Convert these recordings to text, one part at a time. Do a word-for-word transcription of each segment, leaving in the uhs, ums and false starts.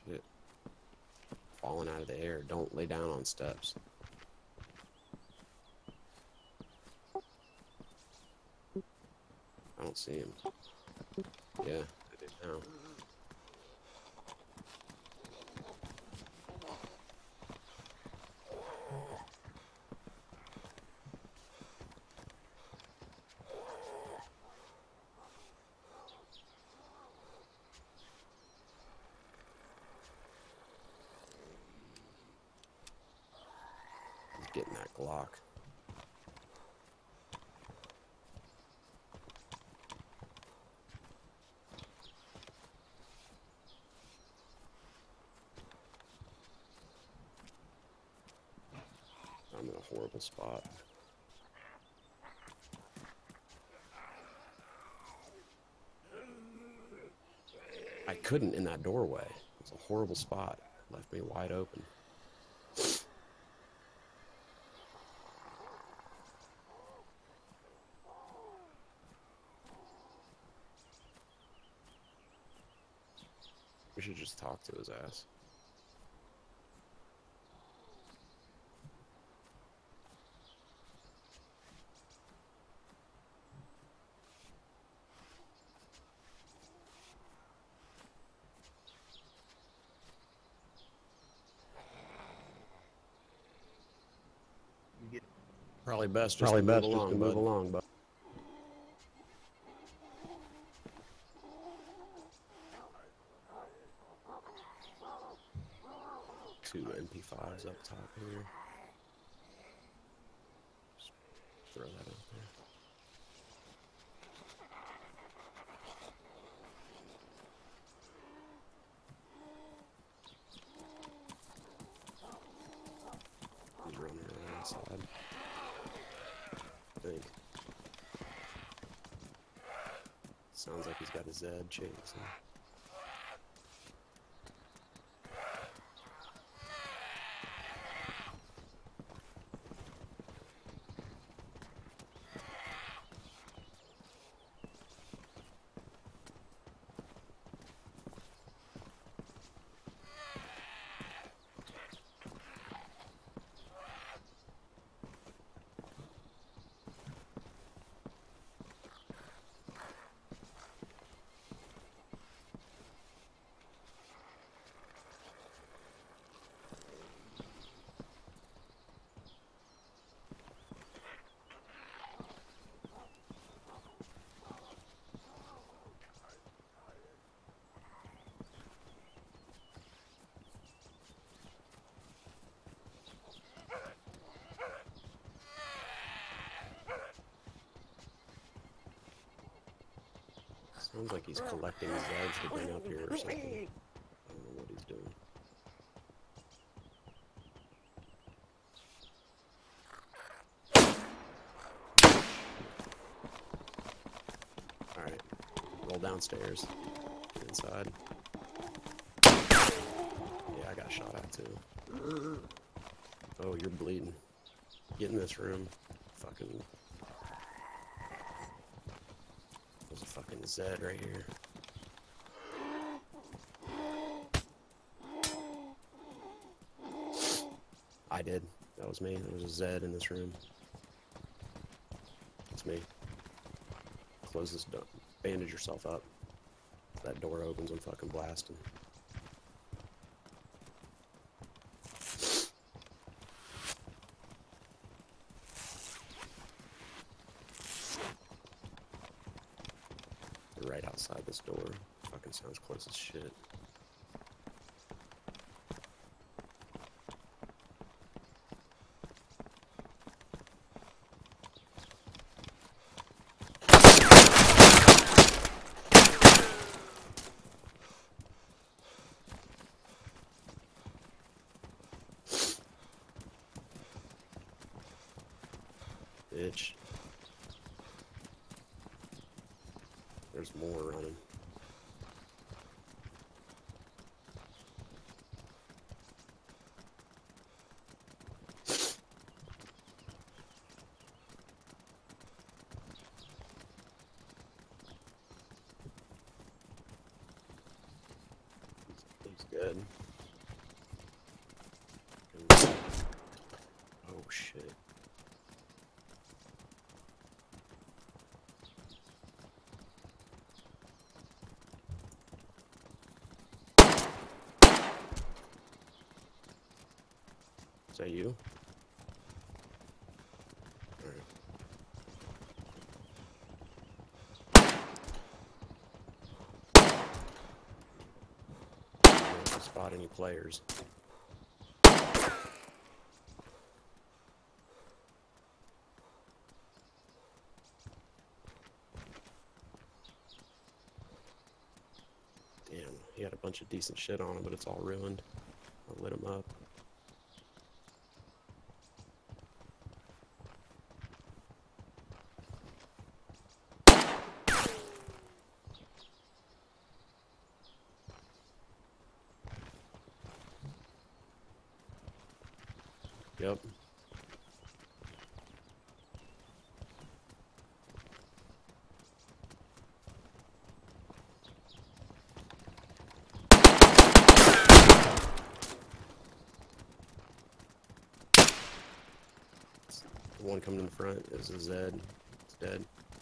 Shit. Falling out of the air. Don't lay down on steps. I don't see him. Yeah, I do now. He's getting that Glock. I'm in a horrible spot. I couldn't in that doorway. It's a horrible spot. Left me wide open. We should just talk to his ass. Probably best just Probably to best move just along, to move bud. along, but Two M P fives up top here. Just throw that out there. He's running around outside. I think. Sounds like he's got a Zed chasing. Sounds like he's collecting Zeds to bring up here or something. I don't know what he's doing. Alright, roll downstairs. Get inside. Yeah, I got shot at too. Oh, you're bleeding. Get in this room. Fucking... There's a fucking Zed right here. I did. That was me. There was a Zed in this room. It's me. Close this door. Bandage yourself up. If that door opens, I'm fucking blasting. They're right outside this door. Fucking sounds close as shit. Bitch. There's more running. He's good. dead. Oh shit. Is that you? Alright. I don't spot any players. Damn, he had a bunch of decent shit on him, but it's all ruined. I lit him up. Yep. The one coming in front is a Zed. It's dead.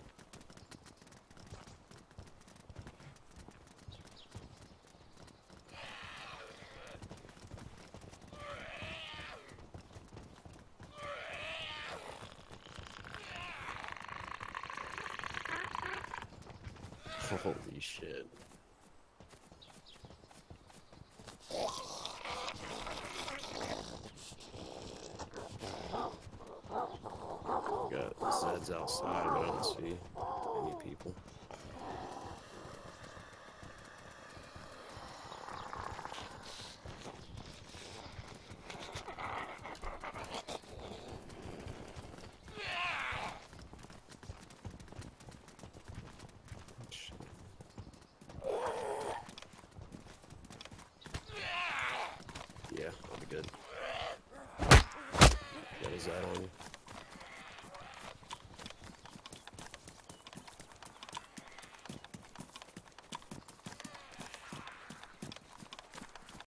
Holy shit. Got Zeds outside, but I don't see any people. Yeah, I'll be good. What is that on you?